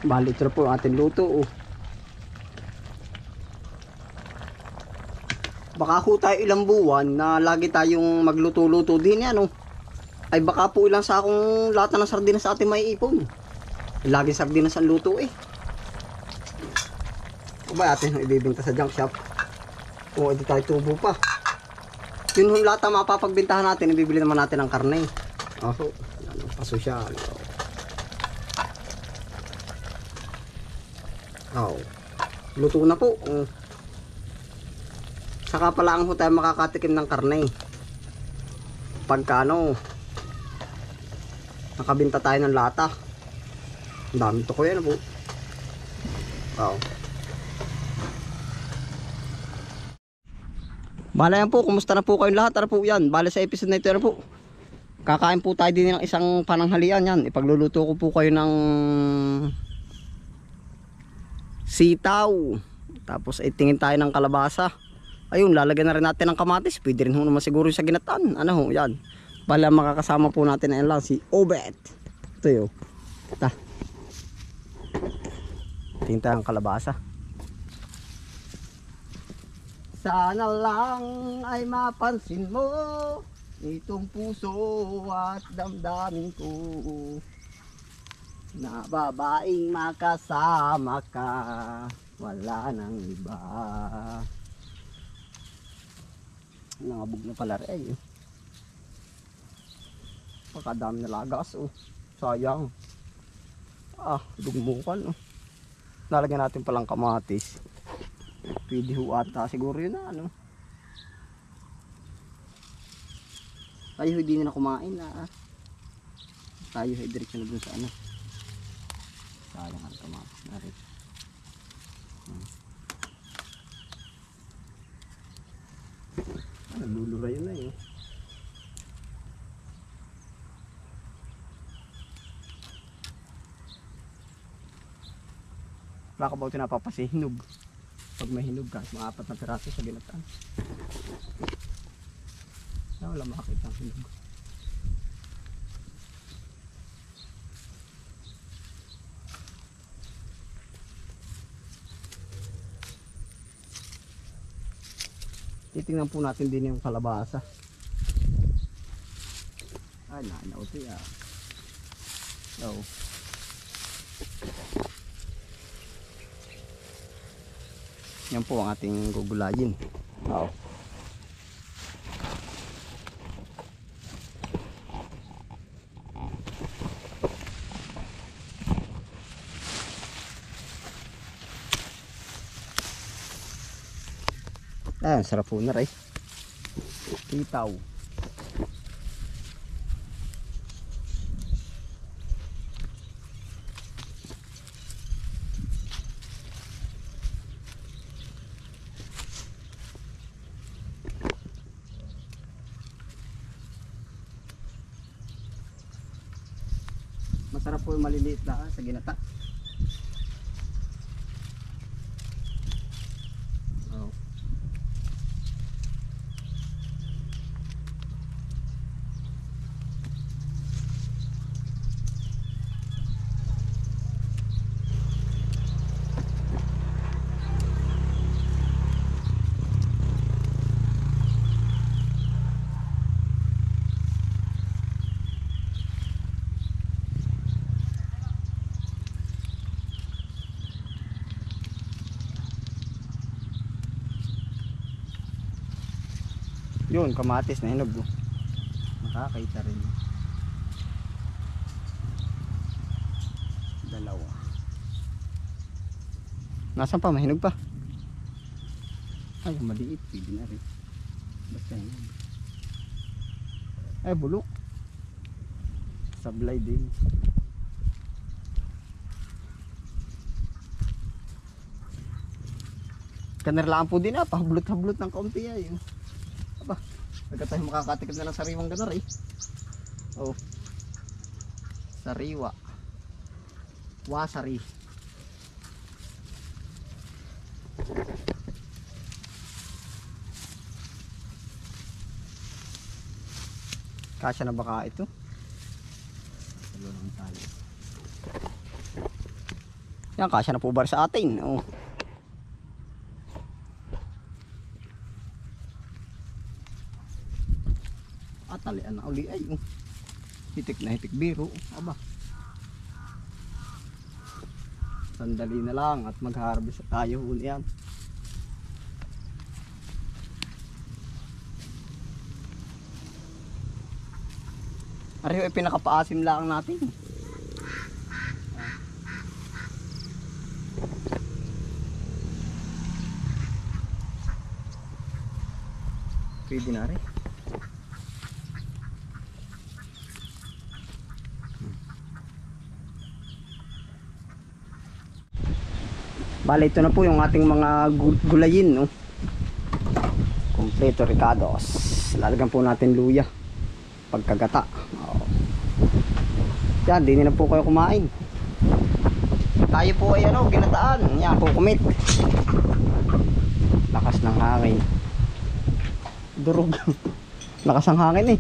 Bali ito na po ang ating luto. Oh. Baka ho tayo ilang buwan na lagi tayong magluto-luto din yan. Oh. Ay baka po ilang sakong lata ng sardinas sa ating may ipon. Lagi sardinas ang luto eh. O ba atin ibibinta sa junk shop? O hindi tayo tubo pa. Yun yung lata mapapagbintahan natin, ibibili naman natin ng karne. Oh, yan ang pasosyal. Oh. Luto na po. Saka pala ang tayo makakatikim ng karne. Pagka ano, nakabinta tayo ng lata. Ang dami to ko yan po. Oh. Bala yan po, kumusta na po kayong lahat? Ano po yan? Bala sa episode na ito, ano po? Kakain po tayo din ng isang pananghalian yan. Ipagluluto ko po kayo ng sitaw. Tapos tingin tayo ng kalabasa. Ayun, lalagyan na rin natin ng kamatis. Pwede rin ho naman siguro sa ginataan. Ano ho, yan. Bala makakasama po natin na lang si Obet. Ito yun. Ta. Tingin tayo ng kalabasa. Sana lang ay mapansin mo itong puso at damdamin ko na babaeng makasama ka, wala nang iba. Nangabog na pala rin. Pagkadami na lagas oh. Sayang. Dugmukan oh. Lalagyan natin palang kamatis. Pwede ho ata siguro yun na ano. Tayo hindi na kumain na tayo ay diretso na dun sa ano. Sayang ang kamatis na rin. Naluluray na eh. Baka ba ito napapasihinog? Pag may hinog ka, mga 4 na piraso sa ginataan. Wala makakita ang hinog. Titingnan po natin din yung kalabasa. Ay, nauto yan. Oh. Yan po ang ating gugulayin. Oo. Sarap po na rin. Sitaw. Masarap po yung maliliit na sa ginata. Oh. Yun, kamatis na hinog. Makakaita rin. Dalawa. Nasaan pa? Mahinog pa. Ay, maliit. Pwede na rin. Basta hinog. Ay, bulok. Sablay din. Kanerlaan po din pahablot-hablot ng kaunti ay. Aba, pagka tayo makakatikim na ng sariwang ganar eh. Oh. Sariwa. Wasari. Kasya na baka ito? Salo lang tayo. Yan, kasya na po ba sa atin? Oh. Atalian na uli ay. Oh. Hitik na hitik biro. Aba. Sandali na lang at mag-harvest tayo uli yan. Ariyo ay pinakapaasim lang natin. Pwede na rin. Bale, ito na po yung ating mga gulayin, no? Kompleto ricados. Lalagyan po natin luya pagkagata. Oh. Yan, di na po kayo kumain. Tayo po ay ano, ginataan. Yan po, kumit. Lakas ng hangin. Durog. Lakas ng hangin eh.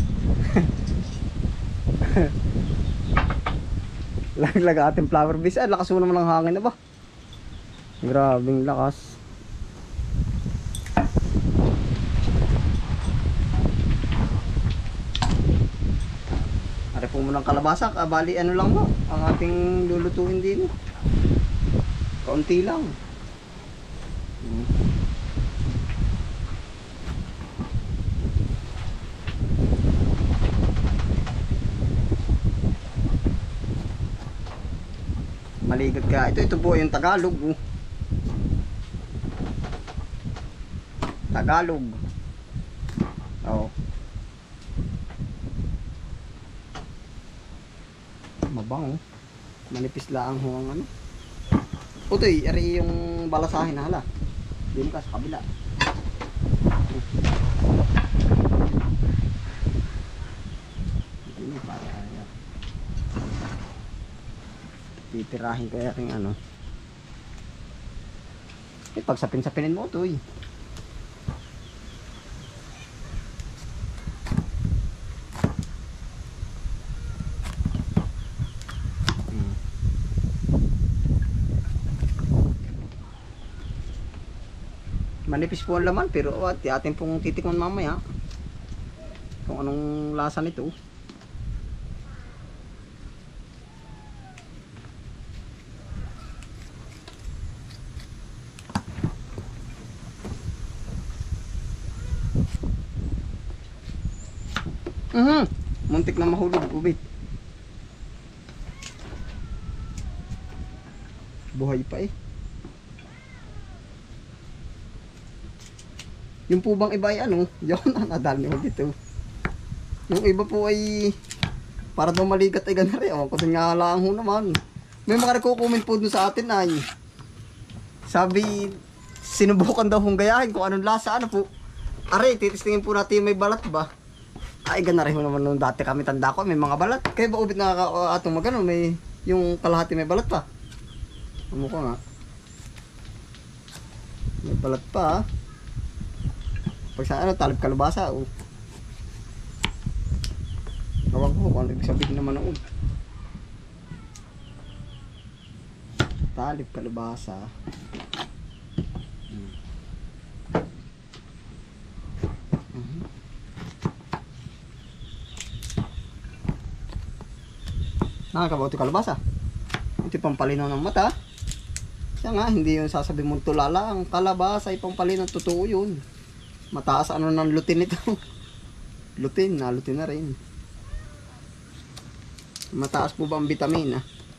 Laglag ating flower base. Ah, lakas mo naman ng hangin na ba? Grabing lakas. Ari po muna ng kalabasa. Bali ano lang mo ang ating lulutuin din. Kaunti lang. Maligat ka. Ito po yung Tagalog. Tagalog. Oh. Mabango. Manipis lang ho ang ano. Utoy, ari yung balasahin na hala. Dito ka sa kabila. Dito para yan. Titirahin ko yung ano. Pagsapin-sapinin mo utoy. Manipis po ang laman pero atin pong titikman mamaya kung anong lasa nito. Muntik na mahulog ubit. Buhay pa eh. Yung po bang iba ay ano, yun nadali mo dito. Yung iba po ay para daw maligat ay gana rin. Ako din nga lang ho naman. May mga nagko-comment po dun sa atin ay sabi, sinubukan daw hong gayahin kung anong lasa, ano po. Aray, titistingin po natin may balat ba. Ay gana rin ho naman nung dati kami tanda ko, may mga balat. Kaya ba ubit na atong magano, may yung kalahati may balat pa. Ano ko nga. May balat pa. Pag sa ano, talib kalabasa, oh. Gawang ko, kung ibig sabihin naman ng talib kalabasa. Nakakabuti kalabasa. Ito pampalinaw ng mata. Siya nga, hindi yung sasabihin mong tulala. Ang kalabasa ay pampalinaw, totoo yun. Mataas ano ng lutin ito. Lutin na rin. Mataas po ba ang vitamina?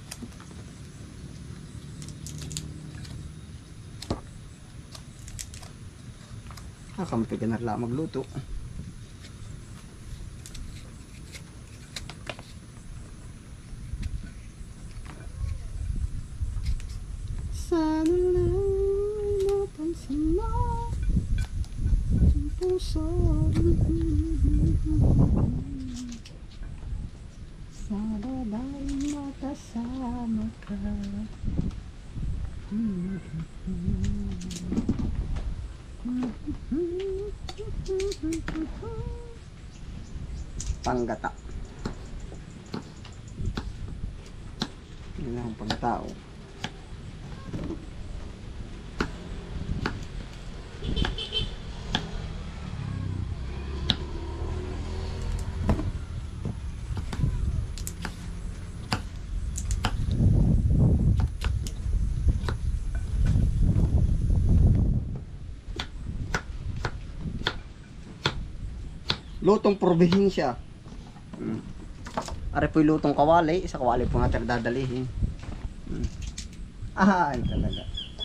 Kampi ka na lang magluto. Sana lang napansin mo puso sa babay makasama ka. Panggata. Yun ang pagtao. Lutong probinsya. Are po yung lutong kawali. Isa kawali po natin dadalihin. Ay talaga.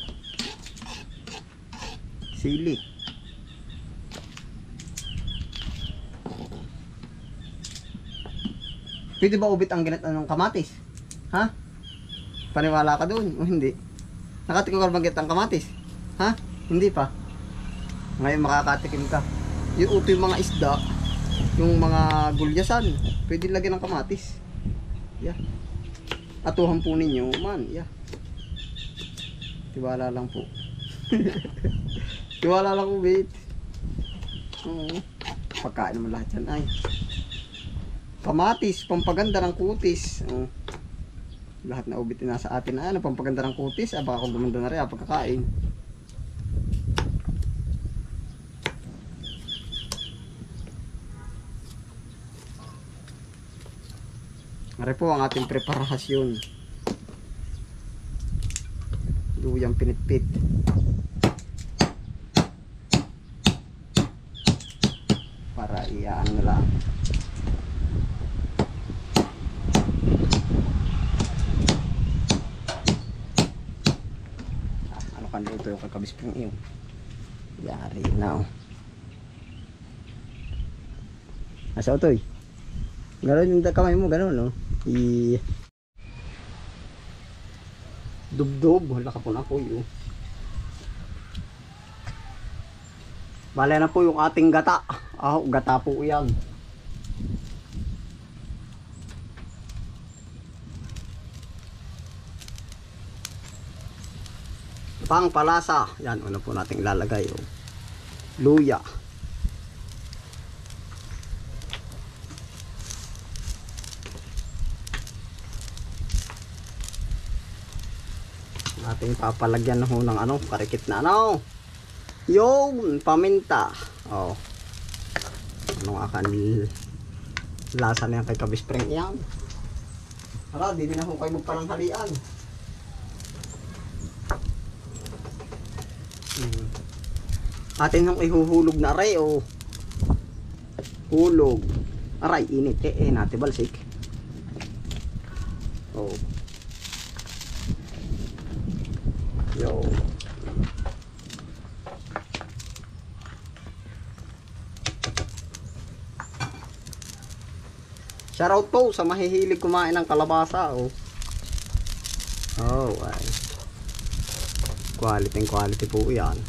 Sili. Pwede ba ubit ang ginat ng kamatis? Ha? Paniwala ka doon o hindi? Nakatikim ka ba ginat ang kamatis? Ha? Hindi pa. Ngayon makakatikim ka. Yung uto yung mga isda, yung mga gulyasan, pwede lagyan ng kamatis. Yeah. Atuhan po ninyo, man. Yeah. Tiwala lang po. Tiwala lang po, wait. Oo. Pagkain naman lahat yan ay. Kamatis, pampaganda ng kutis. Lahat na ubit na sa atin na ano, pampaganda ng kutis. Baka kung gumanda na rin pagkakain. Mari po ang ating preparasyon. Luyang pinitpit. Para iyaan na lang. Ano kan dito yung kakabis pong iyo. Yari na. Asa ito eh. Gano'n yung kamay mo, gano'n no? Dubdob, wala ka po na po yun. Bale na po yung ating gata. Gata po yan. Pangpalasa. Yan, ano po natin ilalagay. Luya. Ating papalagyan ho ng ano, karikit na ano. Yung paminta. Ano akan lasa na yan kay kabispring yan. Hala, di na ho kayo magpalanghalian. Atin yung ihuhulog na aray hulog. Aray, init natin balsik. Yo. Shoutout po sa mahihilig kumain ng kalabasa ay. Quality po yan.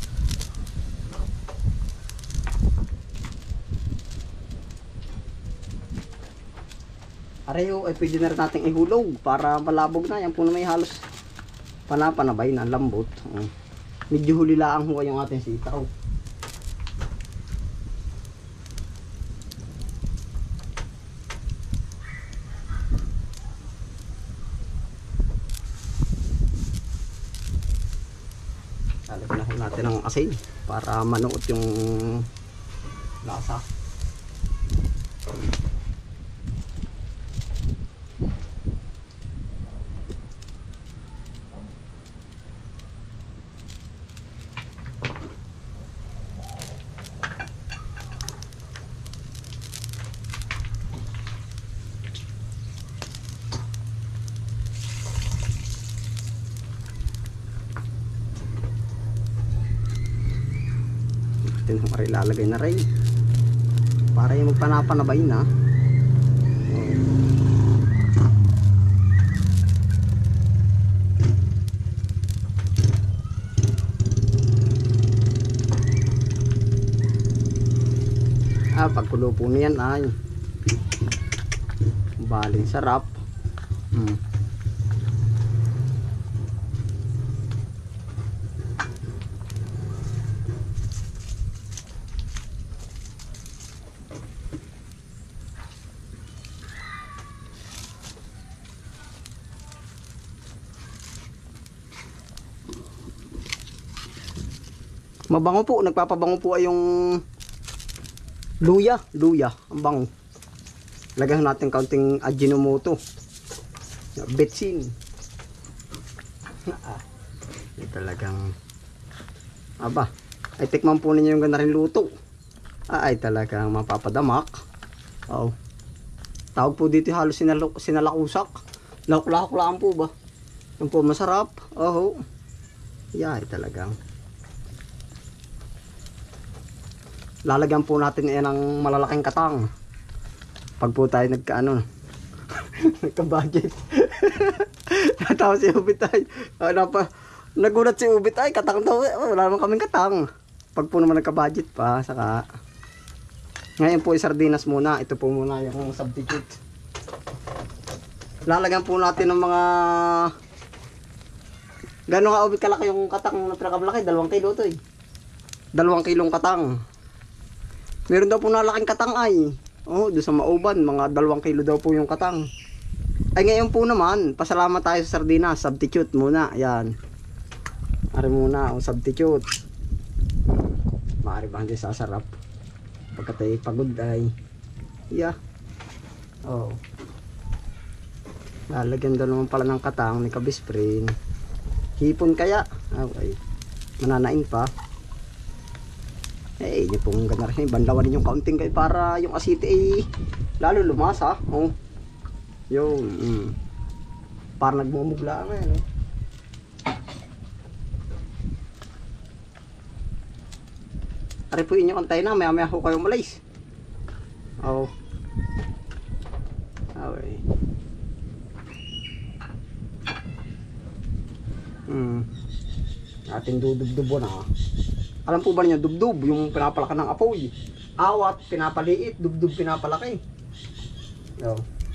Areho ay pwede na rin natin ihulog para malabog na. Yan po na may halos panapanabay na lambot. Medyo hulilaang huwa yung ating sitaw. Lalagyan na natin ng asin para manuot yung lasa. Ilalagay na rin para yung magpanapanabay na. Pagkulo po niyan ay baling sarap. Mabango po, nagpapabango po ay yung luya, ang bango. Lagyan natin kaunting Ajinomoto. Betsin. Talagang ay tikman po ninyo yung ganda rin luto. Ay talagang mapapadamak. Oh. Tawag po dito halos sinalakusak. Lahok-lahok po ba? Yung po masarap. Oh. Yay talagang. Lalagyan po natin yan ng malalaking katang. Pag po tayo nagkaano nagka-budget. Natawa si Ubitay. Nagulat si Ubitay, katang daw. Wala naman kaming katang. Pag po naman nagka-budget pa, saka ngayon po sardinas muna. Ito po muna yung substitute. Lalagyan po natin ng mga gano'n nga Ubit kalaki yung katang na pinakamalaki. 2 kilo to eh. 2 kilong katang. Meron daw po nalaking katang ay. Oh, doon sa Mauban, mga 2 kilo daw po yung katang. Ay ngayon po naman, pasalamat tayo sa sardinas, substitute muna. Ayan. Ari muna, substitute. Maaari ba hindi sasarap? Pagka tayo pagod ay. Yeah. Oh. Lalagyan daw naman pala ng katang ni Kabisprin. Hipon kaya? Okay. Mananain pa. Eh, yun pong gana rin. Banlawan yung kaunting kayo para yung asite ay lalo lumasa. Oh. Yung para nagmumugla nga yan. Ari po inyo kantay na. Maya maya ho kayo malays. Oh. Okay. Ating dudubdubo na. Alam po ba niyo dubdub yung pinapalaki ng apoy? Awat pinapaliit, dubdub pinapalaki. Oh.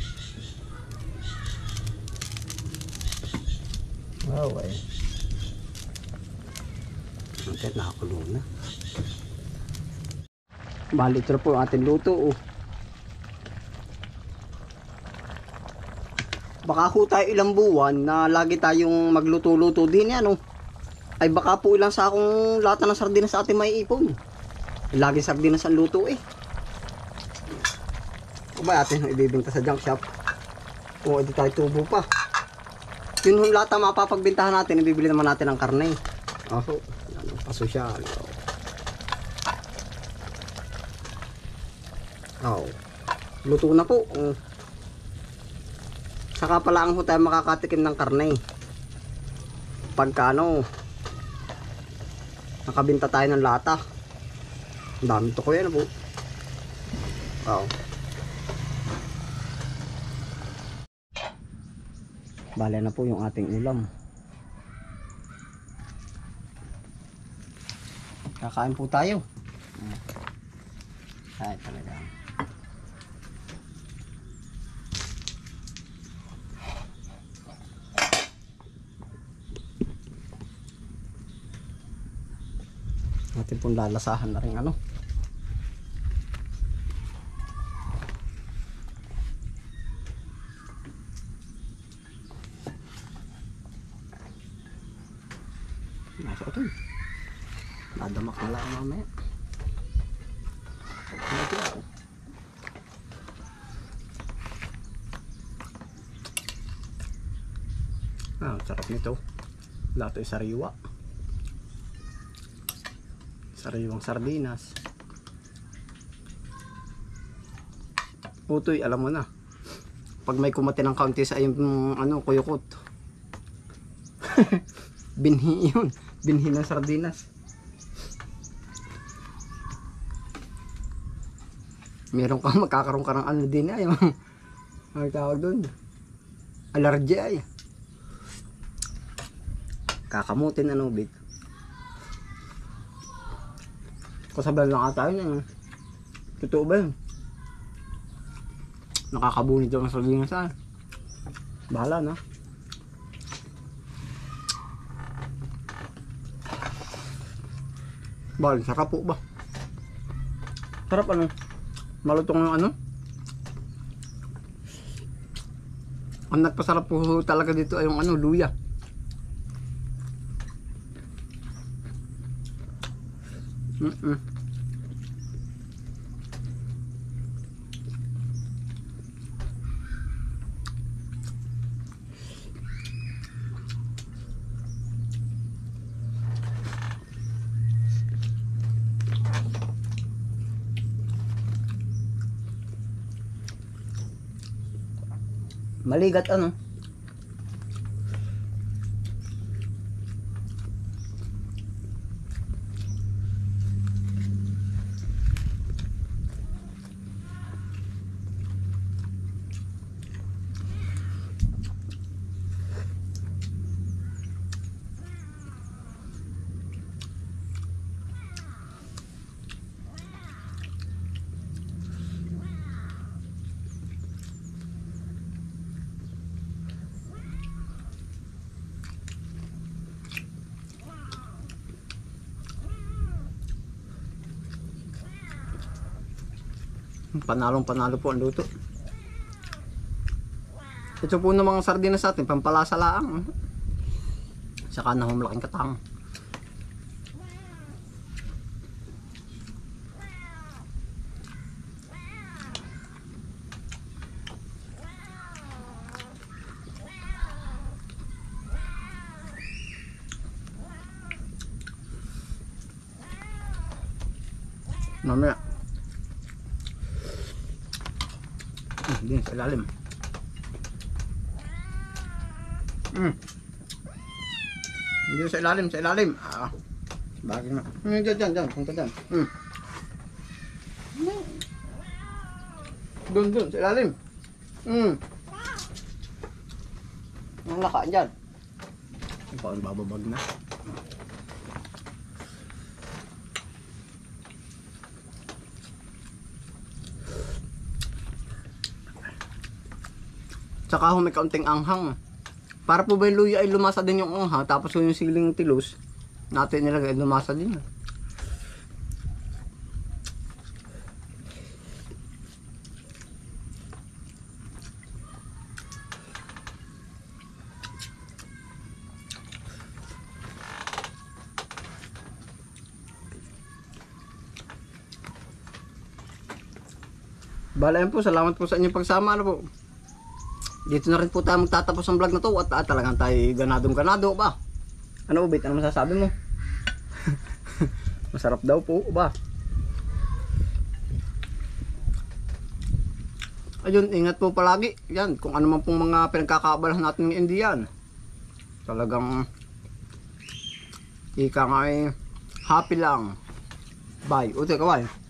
Okay. Okay, nakakulo na. Bali ito po ang ating luto. Oh. Baka ho tayo ilang buwan na lagi tayong magluto-luto din yan. Oh. Ay baka po ilang sakong lata ng sardinas sa ating may ipon. Lagi sardinas ang luto eh. O ba atin ibibinta sa junk shop? O edi tayo tubo pa. Yun yung lata mapapagbintahan natin, ibibili naman natin ng karne. Oho, ano, pasosyal. Oh. Luto na po. Saka pala ang tayo makakatikim ng karne. Pagka ano, nakabinta tayo ng lata. Ang dami to ko yan po. Oh. Bale na po yung ating ulam. Kakain po tayo. Ay talaga. Natin pong lalasahan na rin ano. Nasa ito. Nadamak na lang mamaya. Ito ako. Sarap nito. Lato ay sariwa. Sariwang sardinas. Utoy, alam mo na. Pag may kumati ng kaunti sa yung ano, kuyukot. Binhi yun. Binhi ng sardinas. Meron kang magkakaroon ka ng ano din ay. Ang tawag doon. Allergy ay. Kakamutin ano big. Kasabay lang ata yun. Totoo ba yun? Nakakabunit daw ng sardinas ay. Bahala na. Bal, sarap po ba? Sarap ano? Malutong ng ano? Ang nagpasarap po talaga dito ay yung ano, luya. Maligat ano. Panalong panalo po ang luto. Ito po ng mga sardinas sa atin, pampalasa laang. Saka na humlaking katang. Mamaya. Din sa ilalim. Hindi sa ilalim, sa ilalim. Bagay na. Diyan, punta diyan. Doon, sa ilalim. Ang laka diyan. Parang bababag na. Tsaka may kaunting anghang. Para po ba yung luya ay lumasa din yung anghang, tapos yung siling tilos natin nilagay lumasa din. Bala yan po, salamat po sa inyong pagsama. Ano po? Dito na rin po tayo magtatapos ang vlog na to at talagang tayo ganadong-ganado ba? Ano Ubit? Ano masasabi mo? Masarap daw po ba? Ayun, ingat po palagi. Yan, kung ano man pong mga pinagkakaabalahan natin ng Indian. Talagang ika nga ay happy lang. Bye. Ute, kaway.